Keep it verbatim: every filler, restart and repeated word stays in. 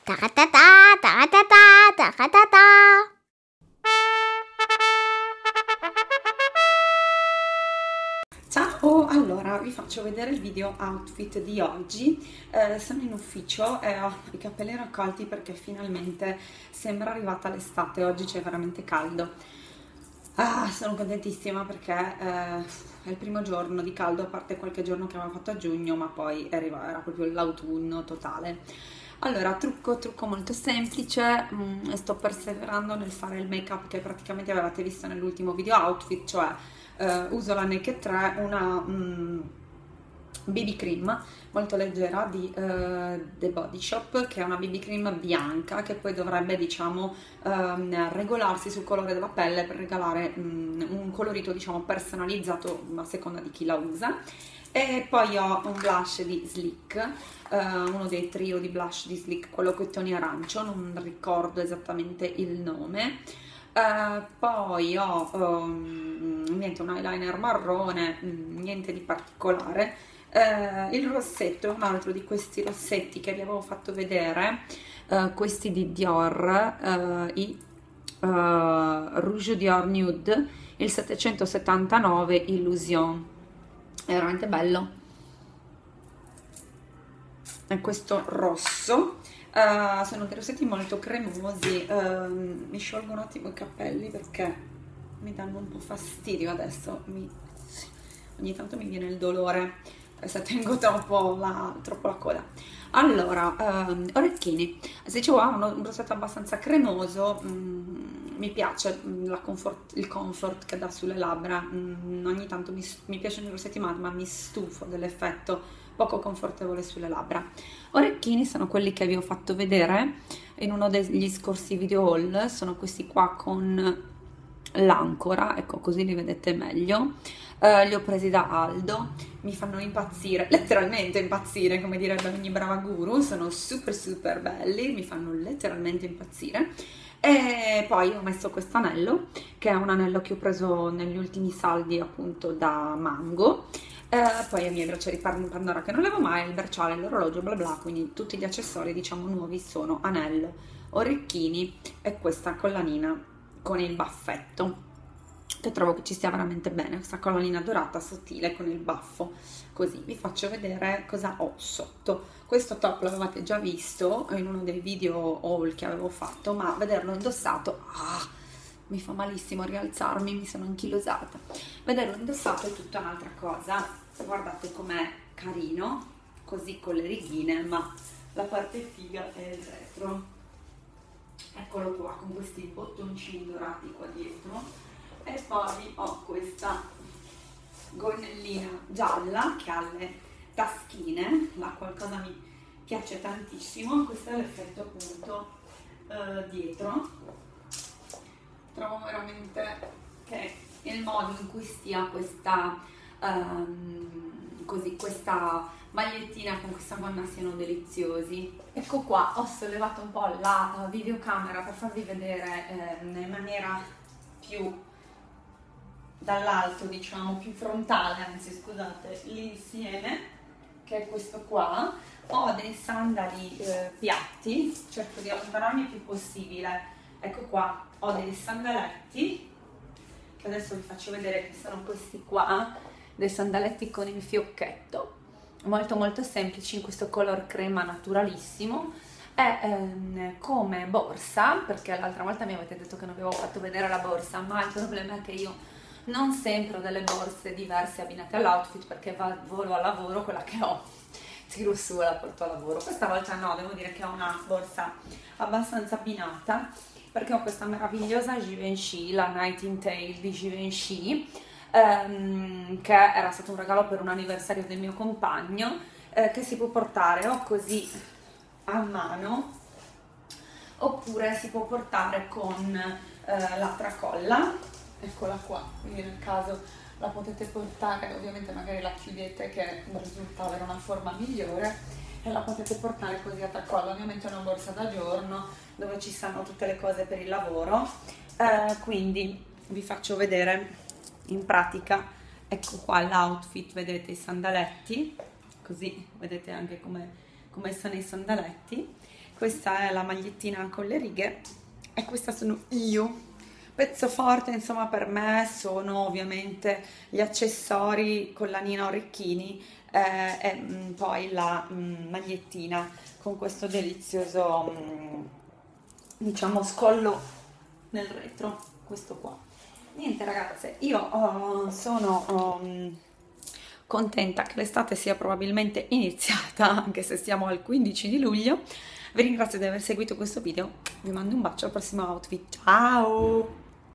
Taratata, taratata, taratata. Ciao, allora vi faccio vedere il video outfit di oggi. Eh, sono in ufficio e ho i capelli raccolti perché finalmente sembra arrivata l'estate. Oggi c'è veramente caldo. Ah, sono contentissima perché eh, è il primo giorno di caldo, a parte qualche giorno che aveva fatto a giugno, ma poi arriva, era proprio l'autunno totale. Allora, trucco, trucco molto semplice, mm, e sto perseverando nel fare il make up che praticamente avevate visto nell'ultimo video outfit, cioè eh, uso la Naked tre, una mm, B B cream molto leggera di eh, The Body Shop, che è una B B cream bianca che poi dovrebbe, diciamo, ehm, regolarsi sul colore della pelle per regalare mm, un colorito, diciamo, personalizzato a seconda di chi la usa. E poi ho un blush di Sleek, eh, uno dei trio di blush di Sleek, quello con i toni arancio, non ricordo esattamente il nome. Eh, poi ho um, niente, un eyeliner marrone, mm, niente di particolare. Eh, il rossetto è un altro di questi rossetti che vi avevo fatto vedere, eh, questi di Dior, eh, i eh, Rouge Dior Nude, il settecentosettantanove Illusion. È veramente bello. È questo rosso. Uh, sono dei rossetti molto cremosi. Uh, mi sciolgo un attimo i capelli perché mi danno un po' fastidio adesso. Mi, ogni tanto mi viene il dolore se tengo troppo la, troppo la coda. Allora, um, orecchini. Se dicevo, ha uno, un rossetto abbastanza cremoso. Um, mi piace la comfort, il comfort che dà sulle labbra. Um, ogni tanto mi, mi piacciono i rossetti matti, ma mi stufo dell'effetto poco confortevole sulle labbra. Orecchini sono quelli che vi ho fatto vedere in uno degli scorsi video haul, sono questi qua con l'ancora, ecco, così li vedete meglio. Uh, li ho presi da Aldo, mi fanno impazzire, letteralmente impazzire, come direbbe ogni brava guru. Sono super super belli, mi fanno letteralmente impazzire. E poi ho messo questo anello, che è un anello che ho preso negli ultimi saldi, appunto, da Mango. Eh, poi i miei bracciali Pandora che non levo mai, il bracciale, l'orologio, bla bla, quindi tutti gli accessori, diciamo, nuovi sono anello, orecchini e questa collanina con il baffetto, che trovo che ci stia veramente bene, questa collanina dorata sottile con il baffo. Così vi faccio vedere cosa ho sotto. Questo top l'avevate già visto in uno dei video haul che avevo fatto, ma vederlo indossato, ah, mi fa malissimo rialzarmi, mi sono anchilosata. Vederlo indossato è tutta un'altra cosa. Guardate com'è carino, così con le righine, ma la parte figa è il retro. Eccolo qua, con questi bottoncini dorati qua dietro. E poi ho questa gonnellina gialla che ha le taschine, la qualcosa mi piace tantissimo. Questo è l'effetto, appunto, eh, dietro. Trovo veramente che il modo in cui stia questa um, così questa magliettina con questa gonna siano deliziosi. Ecco qua, ho sollevato un po' la videocamera per farvi vedere eh, in maniera più dall'alto, diciamo, più frontale, anzi scusate, l'insieme, che è questo qua. Ho dei sandali eh, piatti, cerco di allontanarmi il più possibile. Ecco qua, ho dei sandaletti, che adesso vi faccio vedere, che sono questi qua, dei sandaletti con il fiocchetto, molto molto semplici, in questo color crema naturalissimo. E ehm, come borsa, perché l'altra volta mi avete detto che non vi avevo fatto vedere la borsa, ma il problema è che io non sempre ho delle borse diverse abbinate all'outfit, perché va, volo al lavoro, quella che ho tiro su e la porto a lavoro. Questa volta no, devo dire che ho una borsa abbastanza abbinata, perché ho questa meravigliosa Givenchy, la Nightingale di Givenchy, ehm, che era stato un regalo per un anniversario del mio compagno, eh, che si può portare o così a mano, oppure si può portare con eh, la tracolla. Eccola qua, quindi nel caso la potete portare, ovviamente magari la chiudete, che risulta avere una forma migliore, e la potete portare così a tracolla. Ovviamente è una borsa da giorno dove ci stanno tutte le cose per il lavoro, eh, quindi vi faccio vedere in pratica. Ecco qua l'outfit, vedete i sandaletti, così vedete anche come, come sono i sandaletti, questa è la magliettina con le righe e questa sono io. Pezzo forte insomma per me sono ovviamente gli accessori, collanina, orecchini eh, e mm, poi la mm, magliettina con questo delizioso mm, diciamo scollo nel retro, questo qua. Niente ragazze, io oh, sono um, contenta che l'estate sia probabilmente iniziata, anche se siamo al quindici di luglio. Vi ringrazio di aver seguito questo video, vi mando un bacio al prossimo outfit, ciao!